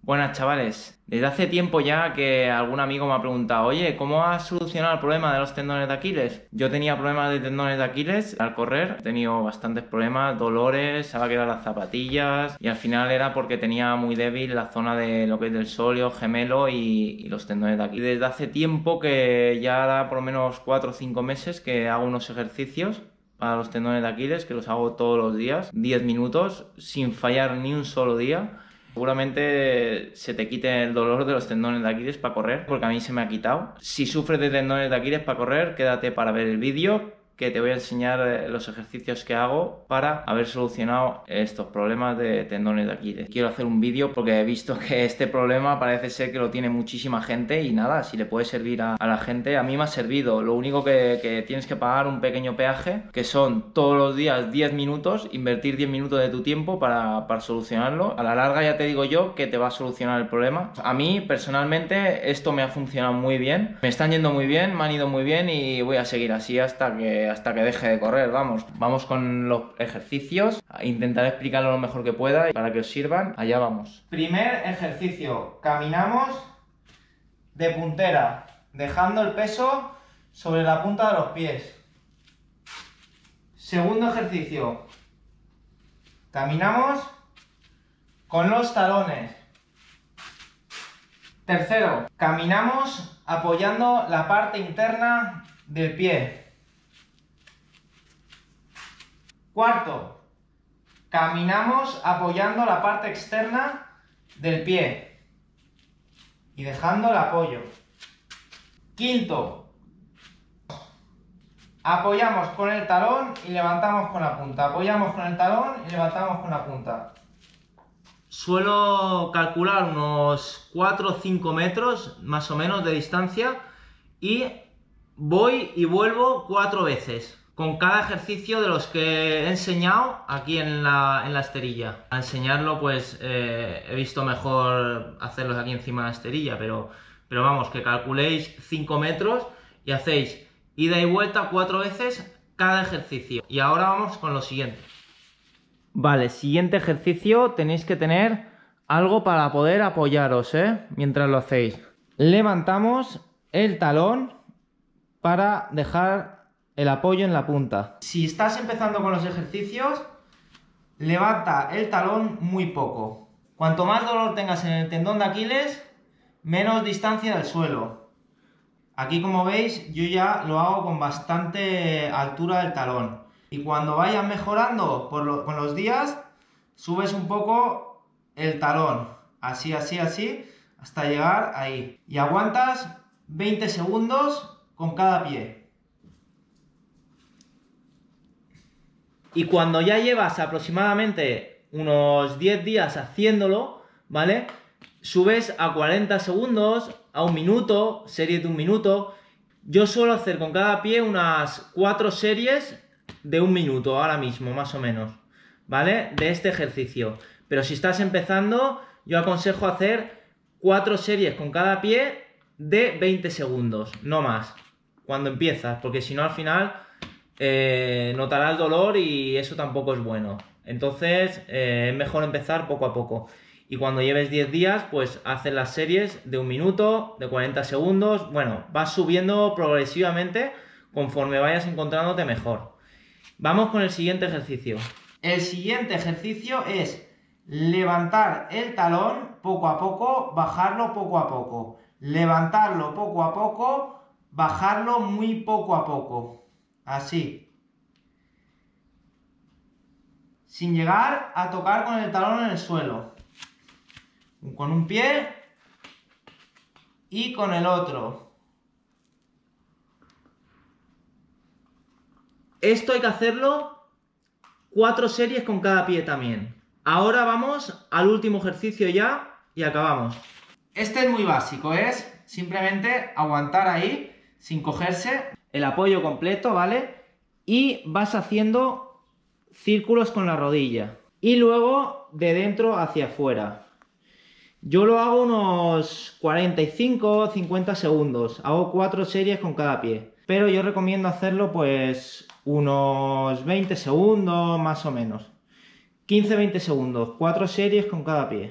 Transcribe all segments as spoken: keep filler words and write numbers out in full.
Buenas chavales, desde hace tiempo ya que algún amigo me ha preguntado, oye, ¿cómo has solucionado el problema de los tendones de Aquiles? Yo tenía problemas de tendones de Aquiles al correr, he tenido bastantes problemas, dolores, se me han quedado las zapatillas y al final era porque tenía muy débil la zona de lo que es del sóleo, gemelo y, y los tendones de Aquiles. Desde hace tiempo que ya da por lo menos cuatro o cinco meses que hago unos ejercicios para los tendones de Aquiles, que los hago todos los días, diez minutos, sin fallar ni un solo día. Seguramente se te quite el dolor de los tendones de Aquiles para correr, porque a mí se me ha quitado. Si sufres de tendones de Aquiles para correr, quédate para ver el vídeo, que te voy a enseñar los ejercicios que hago para haber solucionado estos problemas de tendones de Aquiles. Quiero hacer un vídeo porque he visto que este problema parece ser que lo tiene muchísima gente y nada, si le puede servir a, a la gente, a mí me ha servido. Lo único que, que tienes que pagar un pequeño peaje, que son todos los días diez minutos, invertir diez minutos de tu tiempo para, para solucionarlo. A la larga ya te digo yo que te va a solucionar el problema. A mí personalmente esto me ha funcionado muy bien, me están yendo muy bien, me han ido muy bien y voy a seguir así hasta que hasta que deje de correr, vamos. Vamos con los ejercicios, intentaré explicarlo lo mejor que pueda y para que os sirvan, allá vamos. Primer ejercicio, caminamos de puntera, dejando el peso sobre la punta de los pies. Segundo ejercicio, caminamos con los talones. Tercero, caminamos apoyando la parte interna del pie. Cuarto, caminamos apoyando la parte externa del pie y dejando el apoyo. Quinto, apoyamos con el talón y levantamos con la punta. Apoyamos con el talón y levantamos con la punta. Suelo calcular unos cuatro o cinco metros más o menos de distancia y voy y vuelvo cuatro veces. Con cada ejercicio de los que he enseñado aquí en la, en la esterilla. A enseñarlo pues eh, he visto mejor hacerlos aquí encima de la esterilla, pero, pero vamos, que calculéis cinco metros y hacéis ida y vuelta cuatro veces cada ejercicio. Y ahora vamos con lo siguiente. Vale, siguiente ejercicio, tenéis que tener algo para poder apoyaros, ¿eh? Mientras lo hacéis. Levantamos el talón para dejar el apoyo en la punta. Si estás empezando con los ejercicios, levanta el talón muy poco. Cuanto más dolor tengas en el tendón de Aquiles, menos distancia del suelo. Aquí, como veis, yo ya lo hago con bastante altura del talón. Y cuando vayas mejorando por lo, con los días, subes un poco el talón. Así, así, así, hasta llegar ahí. Y aguantas veinte segundos con cada pie. Y cuando ya llevas aproximadamente unos diez días haciéndolo, ¿vale? Subes a cuarenta segundos, a un minuto, series de un minuto. Yo suelo hacer con cada pie unas cuatro series de un minuto, ahora mismo, más o menos, ¿vale? De este ejercicio. Pero si estás empezando, yo aconsejo hacer cuatro series con cada pie de veinte segundos, no más, cuando empiezas, porque si no al final Eh, notarás dolor y eso tampoco es bueno. Entonces eh, es mejor empezar poco a poco. Y cuando lleves diez días, pues haces las series de un minuto, de cuarenta segundos. Bueno, vas subiendo progresivamente conforme vayas encontrándote mejor. Vamos con el siguiente ejercicio. El siguiente ejercicio es levantar el talón poco a poco, bajarlo poco a poco. Levantarlo poco a poco, bajarlo muy poco a poco. Así, sin llegar a tocar con el talón en el suelo, con un pie y con el otro. Esto hay que hacerlo cuatro series con cada pie también. Ahora vamos al último ejercicio ya y acabamos. Este es muy básico, es simplemente aguantar ahí sin cogerse. El apoyo completo, ¿vale? Y vas haciendo círculos con la rodilla. Y luego de dentro hacia afuera. Yo lo hago unos cuarenta y cinco a cincuenta segundos. Hago cuatro series con cada pie. Pero yo recomiendo hacerlo pues unos veinte segundos más o menos. quince a veinte segundos. cuatro series con cada pie.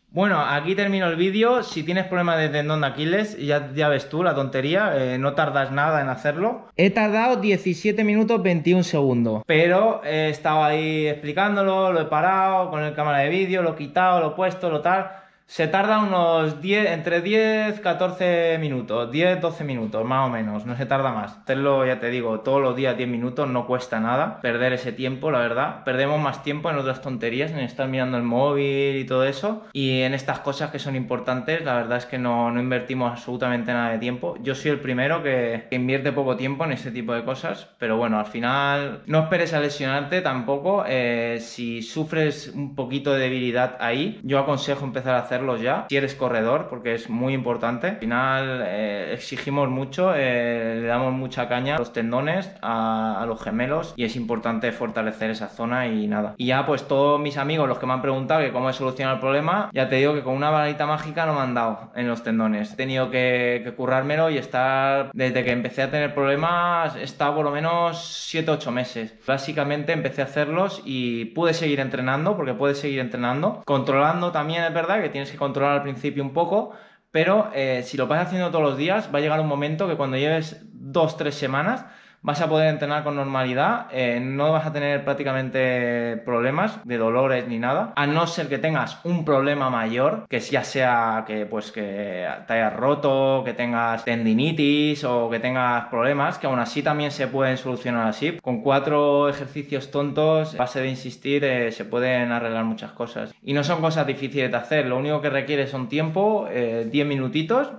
Bueno, aquí termino el vídeo. Si tienes problemas de tendón de Aquiles, ya, ya ves tú la tontería, eh, no tardas nada en hacerlo. He tardado diecisiete minutos veintiún segundos, pero he estado ahí explicándolo, lo he parado con el cámara de vídeo, lo he quitado, lo he puesto, lo tal. Se tarda unos diez, entre diez, catorce minutos, diez, doce minutos, más o menos, no se tarda más. Hacerlo, ya te digo, todos los días diez minutos no cuesta nada, perder ese tiempo, la verdad. Perdemos más tiempo en otras tonterías, en estar mirando el móvil y todo eso, y en estas cosas que son importantes, la verdad es que no, no invertimos absolutamente nada de tiempo. Yo soy el primero que, que invierte poco tiempo en ese tipo de cosas, pero bueno, al final no esperes a lesionarte tampoco. Eh, si sufres un poquito de debilidad ahí, yo aconsejo empezar a hacer ya, si eres corredor, porque es muy importante. Al final eh, exigimos mucho, eh, le damos mucha caña a los tendones, a, a los gemelos, y es importante fortalecer esa zona y nada. Y ya pues todos mis amigos, los que me han preguntado que cómo he solucionado el problema, ya te digo que con una varita mágica no me han dado en los tendones. He tenido que, que currármelo y estar, desde que empecé a tener problemas, he estado por lo menos siete ocho meses. Básicamente empecé a hacerlos y pude seguir entrenando, porque puedes seguir entrenando, controlando también, es verdad que tienes que controlar al principio un poco, pero eh, si lo vas haciendo todos los días, va a llegar un momento que cuando lleves dos tres semanas vas a poder entrenar con normalidad, eh, no vas a tener prácticamente problemas de dolores ni nada, a no ser que tengas un problema mayor, que ya sea que pues que te hayas roto, que tengas tendinitis o que tengas problemas, que aún así también se pueden solucionar así. Con cuatro ejercicios tontos, a base de insistir, eh, se pueden arreglar muchas cosas. Y no son cosas difíciles de hacer, lo único que requiere son tiempo, eh, diez minutitos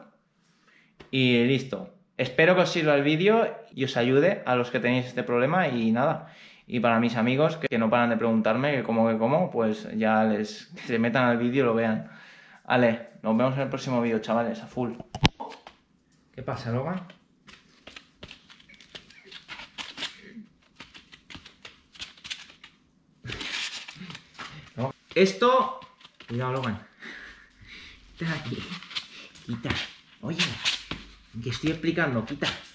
y listo. Espero que os sirva el vídeo y os ayude a los que tenéis este problema y nada. Y para mis amigos que no paran de preguntarme que cómo, que cómo, pues ya les que se metan al vídeo y lo vean. Vale, nos vemos en el próximo vídeo, chavales, a full. ¿Qué pasa, Logan? No. Esto... Cuidado, Logan. Quita aquí. Quita. Oye, que estoy explicando, quita.